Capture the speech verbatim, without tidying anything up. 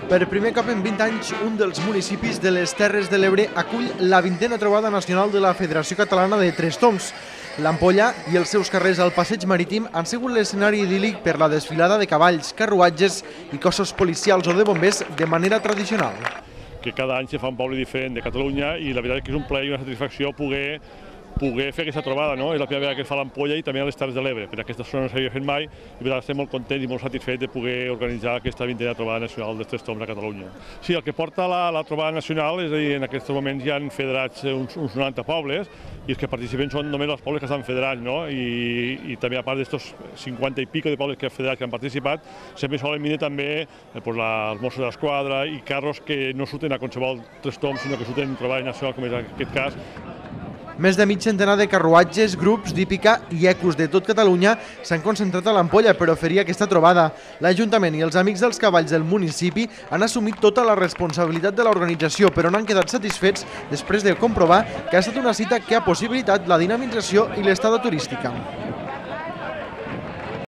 Per primer cop en vint anys, un dels municipis de les Terres de l'Ebre acull la vintena trobada nacional de la Federació Catalana de Tres Tombs. L'Ampolla i els seus carrers al passeig marítim han sigut l'escenari idíl·lic per la desfilada de cavalls, carruatges i cossos policials o de bombers de manera tradicional. Que cada any se fa un poble diferent de Catalunya i la veritat és que és un plaer i una satisfacció poder poder fer aquesta trobada, no? És la primera vegada que es fa l'Ampolla i també a les Terres de l'Ebre, perquè aquesta zona no s'havia fet mai i per tant estem molt contents i molt satisfets de poder organitzar aquesta vintena trobada nacional dels Tres Tombs a Catalunya. Sí, el que porta la, la trobada nacional, és a dir, en aquests moments hi han federats uns, uns noranta pobles i els que participen són només els pobles que estan federats, no? I, i també a part d'estos cinquanta i pico de pobles que federats que han participat, sempre solen venir també eh, pues, la, els Mossos d'Esquadra i carros que no surten a qualsevol Tres Tombs, sinó que surten en trobada nacional, com és aquest cas. Més de mig centenar de carruatges, grups d'hípica i ecos de tot Catalunya s'han concentrat a l'Ampolla per oferir aquesta trobada. L'Ajuntament i els Amics dels Cavalls del municipi han assumit tota la responsabilitat de l'organització, però n'han quedat satisfets després de comprovar que ha estat una cita que ha possibilitat la dinamització i l'estada turística.